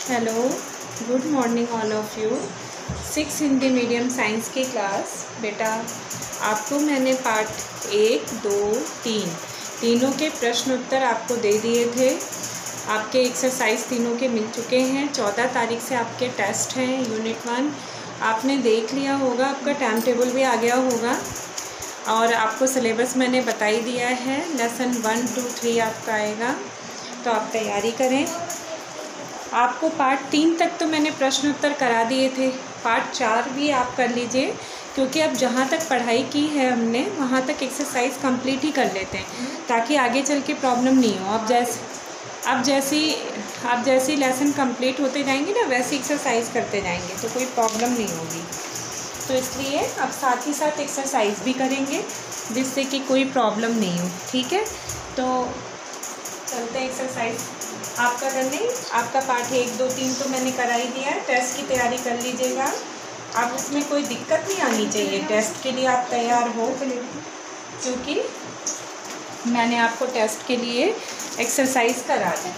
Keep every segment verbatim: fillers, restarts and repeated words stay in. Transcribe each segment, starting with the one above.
Hello, good morning all of you. Six Hindi medium science की class. बेटा, आपको मैंने पार्ट एक दो तीन तीनों के प्रश्न उत्तर आपको दे दिए थे। आपके एक्सरसाइज तीनों के मिल चुके हैं। चौदह तारीख से आपके टेस्ट हैं यूनिट वन। आपने देख लिया होगा, आपका टाइम टेबल भी आ गया होगा और आपको सिलेबस मैंने बता ही दिया है। लेसन वन टू थ्री आपका आएगा, तो आप तैयारी करें। आपको पार्ट तीन तक तो मैंने प्रश्न उत्तर करा दिए थे, पार्ट चार भी आप कर लीजिए, क्योंकि अब जहाँ तक पढ़ाई की है हमने वहाँ तक एक्सरसाइज कंप्लीट ही कर लेते हैं, ताकि आगे चल के प्रॉब्लम नहीं हो। अब जैसे अब जैसी आप जैसी लेसन कंप्लीट होते जाएंगे ना, वैसी एक्सरसाइज करते जाएंगे तो कोई प्रॉब्लम नहीं होगी। तो इसलिए अब साथ ही साथ एक्सरसाइज भी करेंगे, जिससे कि कोई प्रॉब्लम नहीं हो। ठीक है, तो चलते हैं एक्सरसाइज आपका करने। आपका पाठ एक दो तीन तो मैंने करा ही दिया है। टेस्ट की तैयारी कर लीजिएगा। अब उसमें कोई दिक्कत नहीं आनी चाहिए। टेस्ट के लिए आप तैयार हो, क्योंकि मैंने आपको टेस्ट के लिए एक्सरसाइज करा दी।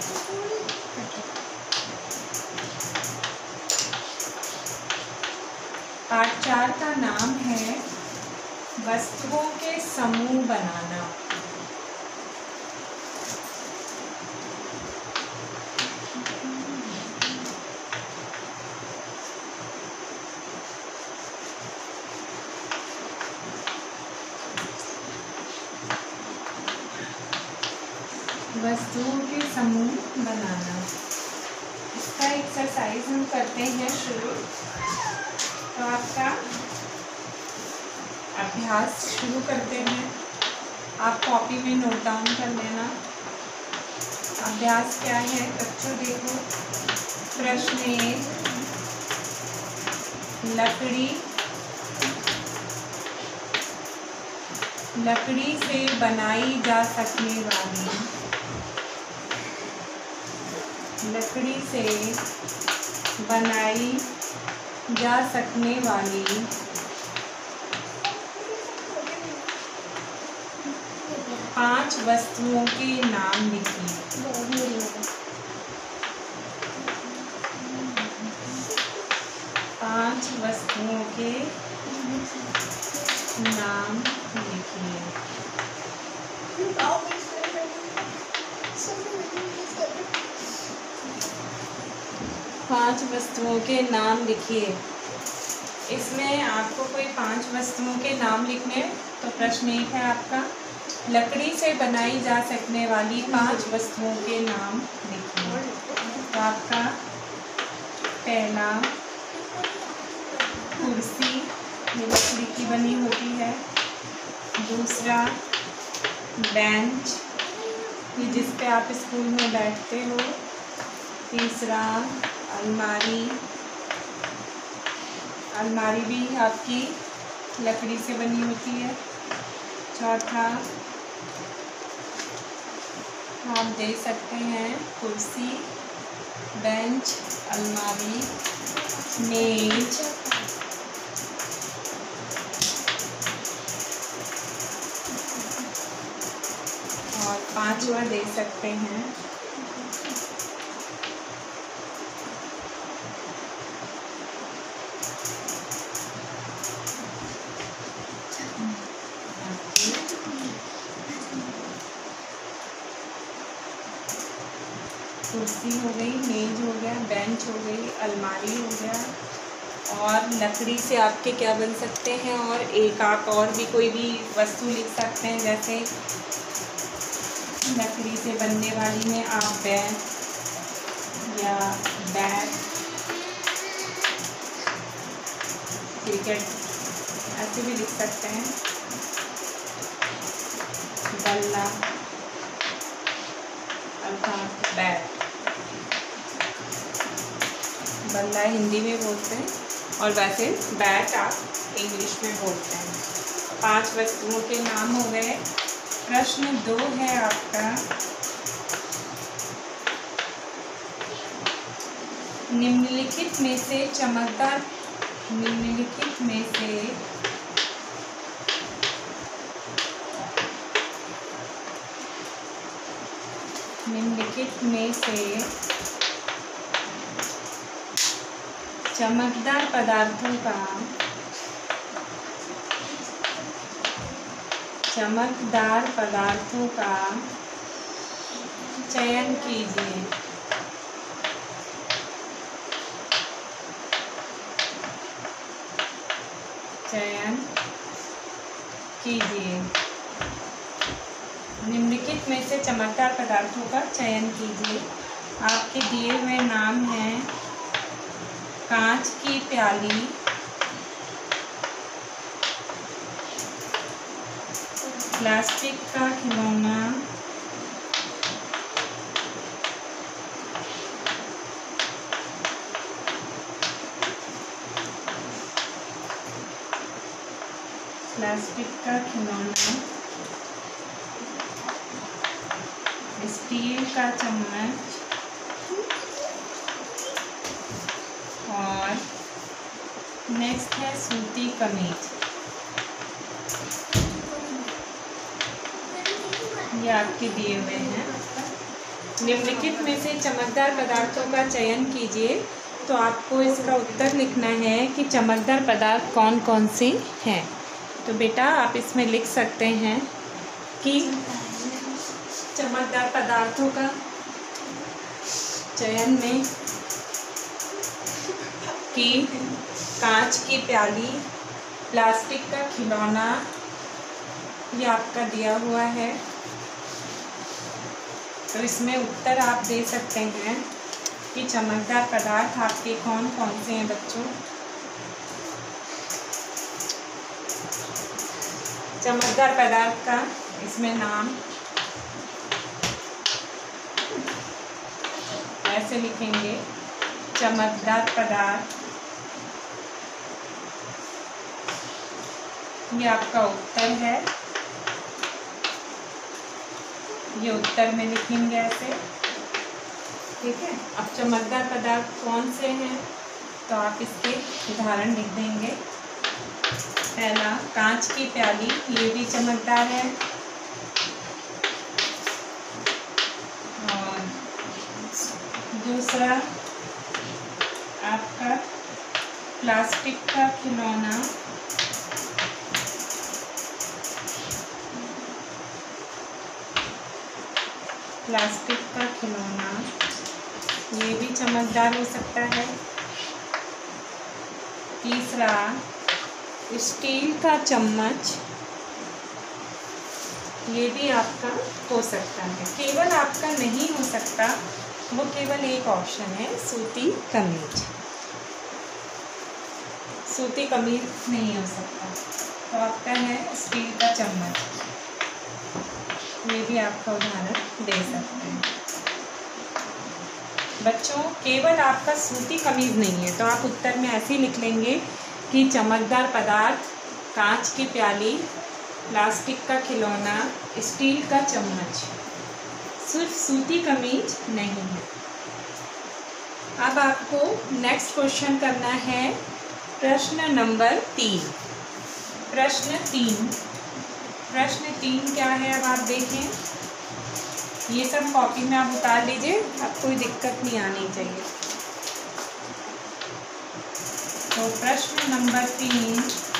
पाठ चार का नाम है वस्तुओं के समूह बनाना। वस्तुओं के समूह बनाना, इसका एक्सरसाइज हम करते हैं शुरू। तो आपका अभ्यास शुरू करते हैं। आप कॉपी में नोट डाउन कर लेना। अभ्यास क्या है बच्चों, देखो। प्रश्न एक, लकड़ी लकड़ी से बनाई जा सकने वाली लकड़ी से बनाई जा सकने वाली पांच वस्तुओं के नाम लिखिए। पांच वस्तुओं के नाम लिखिए। पांच वस्तुओं के नाम लिखिए। इसमें आपको कोई पांच वस्तुओं के नाम लिखने, तो प्रश्न एक है आपका, लकड़ी से बनाई जा सकने वाली पांच वस्तुओं के नाम लिखिए। तो आपका पहला, कुर्सी, ये लकड़ी की बनी होती है। दूसरा, बेंच, ये जिस पे आप स्कूल में बैठते हो। तीसरा, अलमारी, अलमारी भी आपकी लकड़ी से बनी होती है। चौथा, आप देख सकते हैं कुर्सी, बेंच, अलमारी, मेज, और पांचवा देख सकते हैं कुर्सी हो गई, मेज हो गया, बेंच हो गई, अलमारी हो गया। और लकड़ी से आपके क्या बन सकते हैं, और एक आप और भी कोई भी वस्तु लिख सकते हैं। जैसे लकड़ी से बनने वाली में आप बैग या बैट, क्रिकेट ऐसे भी लिख सकते हैं। बल्ला अर्थात बैट, बल्ला हिंदी में बोलते हैं और वैसे बैट आप इंग्लिश में बोलते हैं। पांच वस्तुओं के नाम हो गए। प्रश्न दो है आपका, निम्नलिखित में से चमकदार निम्नलिखित में से निम्नलिखित में से चमकदार पदार्थों का चमकदार पदार्थों का चयन कीजिए। चयन कीजिए। निम्नलिखित में से चमकदार पदार्थों का चयन कीजिए। आपके दिए हुए नाम हैं कांच की प्याली, प्लास्टिक का खिलौना, प्लास्टिक का खिलौना, स्टील का चम्मच और नेक्स्ट है सूती कमीज। ये आपके दिए हुए हैं। निम्नलिखित में से चमकदार पदार्थों का चयन कीजिए। तो आपको इसका उत्तर लिखना है कि चमकदार पदार्थ कौन कौन से हैं। तो बेटा आप इसमें लिख सकते हैं कि चमकदार पदार्थों का चयन में कि कांच की प्याली, प्लास्टिक का खिलौना, ये आपका दिया हुआ है। तो इसमें उत्तर आप दे सकते हैं कि चमकदार पदार्थ आपके कौन कौन से हैं बच्चों। चमकदार पदार्थ का इसमें नाम ऐसे लिखेंगे, चमकदार पदार्थ। ये आपका उत्तर है। ये उत्तर में लिखेंगे ऐसे, ठीक है। अब चमकदार पदार्थ कौन से हैं तो आप इसके उदाहरण लिख देंगे। पहला कांच की प्याली, ये भी चमकदार है। और दूसरा आपका प्लास्टिक का खिलौना, प्लास्टिक का खिलौना, ये भी चमकदार हो सकता है। तीसरा स्टील का चम्मच, ये भी आपका हो सकता है। केवल आपका नहीं हो सकता वो केवल एक ऑप्शन है, सूती कमीज। सूती कमीज नहीं हो सकता, तो आपका है स्टील का चम्मच। ये भी आपका उदाहरण दे सकते हैं बच्चों। केवल आपका सूती कमीज नहीं है तो आप उत्तर में ऐसे ही लिख लेंगे कि चमकदार पदार्थ कांच की प्याली, प्लास्टिक का खिलौना, स्टील का चम्मच, सिर्फ सूती कमीज नहीं है। अब आपको नेक्स्ट क्वेश्चन करना है प्रश्न नंबर तीन। प्रश्न तीन प्रश्न तीन क्या है अब आप देखें। ये सब कॉपी में आप उतार लीजिए, अब कोई दिक्कत नहीं आनी चाहिए। तो प्रश्न नंबर तीन,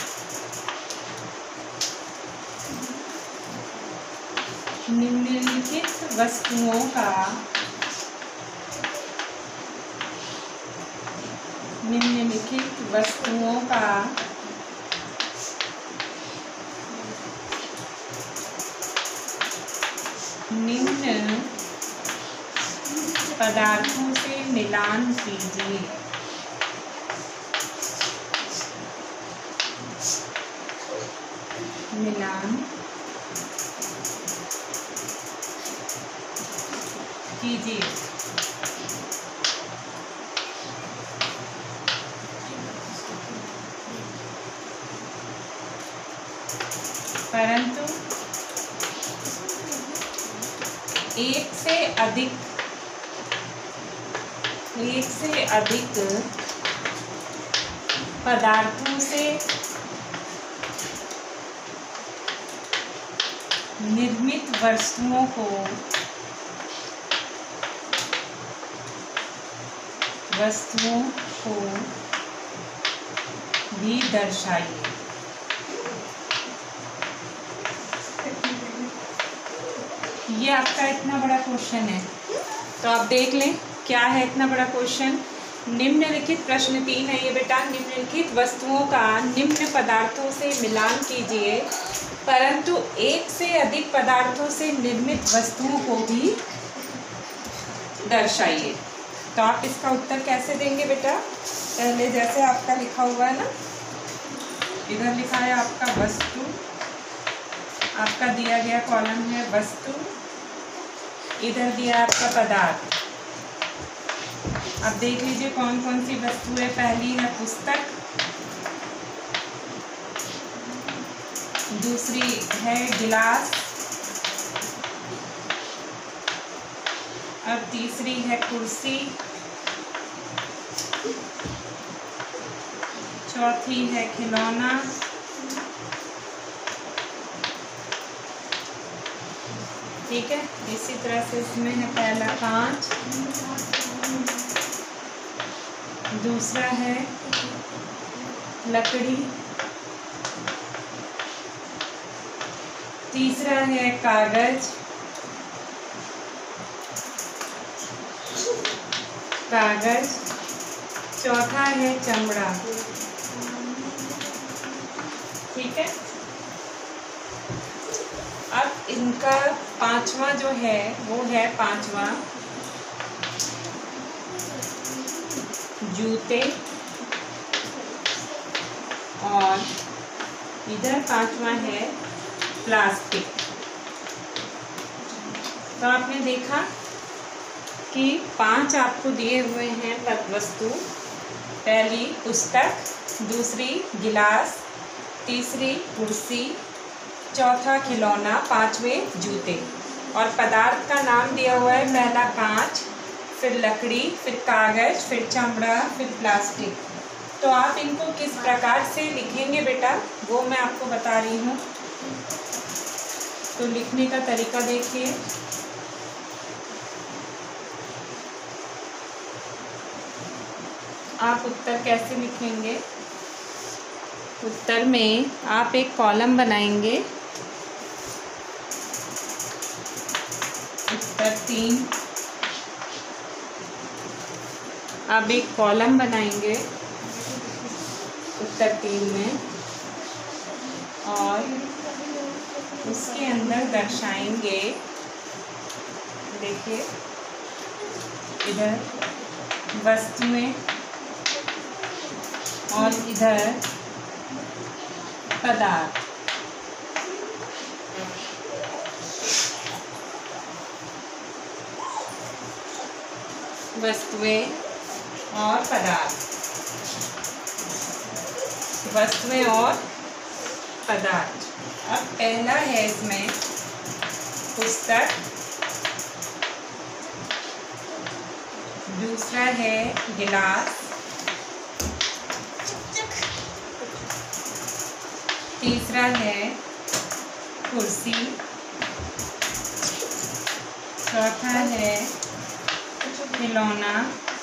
निम्नलिखित वस्तुओं का निम्नलिखित वस्तुओं का निम्न पदार्थों से मिलान कीजिए। मिलान कीजिए। परंतु एक से अधिक एक से अधिक पदार्थों से निर्मित वस्तुओं को वस्तुओं को भी दर्शाइए। ये आपका इतना बड़ा क्वेश्चन है, तो आप देख लें क्या है इतना बड़ा क्वेश्चन। निम्नलिखित प्रश्न तीन है ये बेटा। निम्नलिखित वस्तुओं का निम्न पदार्थों से मिलान कीजिए, परंतु एक से अधिक पदार्थों से निर्मित वस्तुओं को भी दर्शाइए। तो आप इसका उत्तर कैसे देंगे बेटा? पहले जैसे आपका लिखा हुआ है ना, इधर लिखा है आपका वस्तु, आपका दिया गया कॉलम है वस्तु, इधर दिया आपका पदार्थ। अब देख लीजिए कौन कौन सी वस्तु है। पहली है पुस्तक, दूसरी है गिलास, और तीसरी है कुर्सी, चौथी है खिलौना, ठीक है। इसी तरह से इसमें है पहला कांच, दूसरा है लकड़ी, तीसरा है कागज, कागज, चौथा है चमड़ा, ठीक है। अब इनका पांचवा जो है वो है पांचवा जूते, और इधर पांचवा है प्लास्टिक। तो आपने देखा कि पांच आपको दिए हुए हैं वस्तु। पहली पुस्तक, दूसरी गिलास, तीसरी कुर्सी, चौथा खिलौना, पांचवें जूते, और पदार्थ का नाम दिया हुआ है पहला कांच, फिर लकड़ी, फिर कागज, फिर चमड़ा, फिर प्लास्टिक। तो आप इनको किस प्रकार से लिखेंगे बेटा वो मैं आपको बता रही हूँ। तो लिखने का तरीका देखिए। आप उत्तर कैसे लिखेंगे? उत्तर में आप एक कॉलम बनाएंगे, उत्तर तीन, आप एक कॉलम बनाएंगे उत्तर तीन में, और उसके अंदर दर्शाएंगे, देखिए इधर वस्तुएं और इधर पदार्थ। वस्तुएं और पदार्थ, वस्तुएं और पदार्थ। अब पहला है इसमें पुस्तक, दूसरा है गिलास, तीसरा है कुर्सी, चौथा है खिलौना,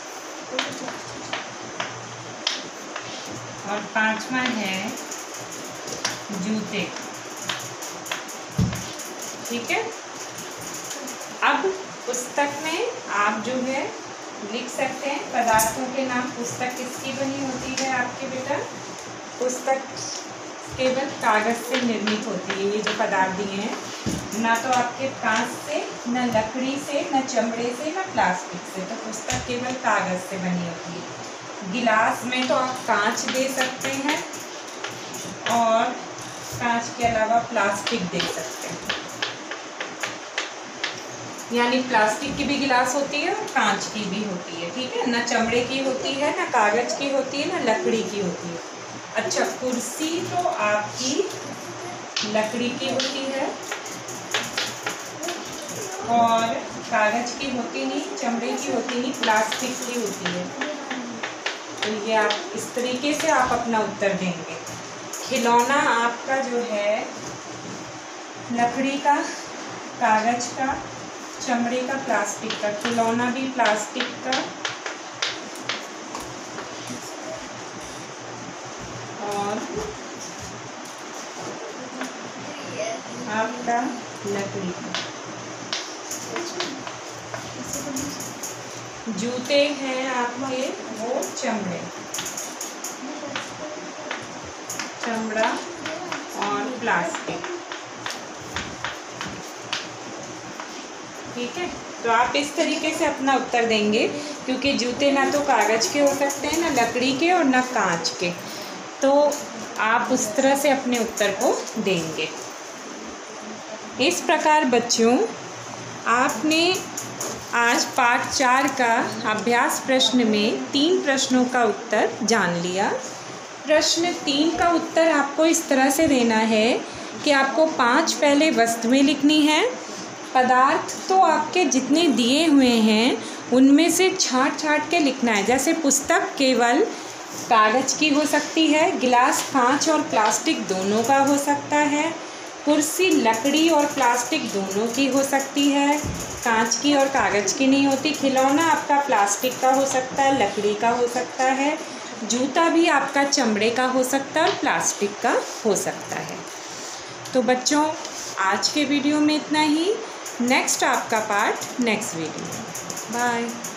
और पांचवा है जूते, ठीक है। अब पुस्तक में आप जो है लिख सकते हैं पदार्थों के नाम। पुस्तक किसकी बनी होती है आपके बेटा? पुस्तक केवल कागज से निर्मित होती है। ये जो पदार्थ दिए हैं, ना तो आपके कांच से, न लकड़ी से, न चमड़े से, न प्लास्टिक से। तो पुस्तक केवल कागज से बनी होती है। गिलास में तो आप कांच दे सकते हैं, और कांच के अलावा प्लास्टिक दे सकते हैं। यानी प्लास्टिक की भी गिलास होती है और कांच की भी होती है, ठीक है। न चमड़े की होती है, न कागज की होती है, न लकड़ी की होती है। अच्छा, कुर्सी तो आपकी लकड़ी की होती है, और कागज की होती नहीं, चमड़े की होती नहीं, प्लास्टिक की होती है। तो ये आप इस तरीके से आप अपना उत्तर देंगे। खिलौना आपका जो है लकड़ी का, कागज का, चमड़े का, प्लास्टिक का। खिलौना भी प्लास्टिक का का, लकड़ी का। जूते हैं आपके वो चमड़े, चमड़ा और प्लास्टिक। ठीक है, तो आप इस तरीके से अपना उत्तर देंगे, क्योंकि जूते ना तो कागज़ के हो सकते हैं, ना लकड़ी के और ना कांच के, तो आप उस तरह से अपने उत्तर को देंगे। इस प्रकार बच्चों, आपने आज पाठ चार का अभ्यास प्रश्न में तीन प्रश्नों का उत्तर जान लिया। प्रश्न तीन का उत्तर आपको इस तरह से देना है कि आपको पांच पहले वस्तुएं लिखनी हैं। पदार्थ तो आपके जितने दिए हुए हैं उनमें से छांट छांट के लिखना है। जैसे पुस्तक केवल कागज़ की हो सकती है, गिलास कांच और प्लास्टिक दोनों का हो सकता है, कुर्सी लकड़ी और प्लास्टिक दोनों की हो सकती है, कांच की और कागज़ की नहीं होती, खिलौना आपका प्लास्टिक का हो सकता है, लकड़ी का हो सकता है, जूता भी आपका चमड़े का हो सकता है और प्लास्टिक का हो सकता है। तो बच्चों, आज के वीडियो में इतना ही। नेक्स्ट आपका पार्ट नेक्स्ट वीडियो में। बाय।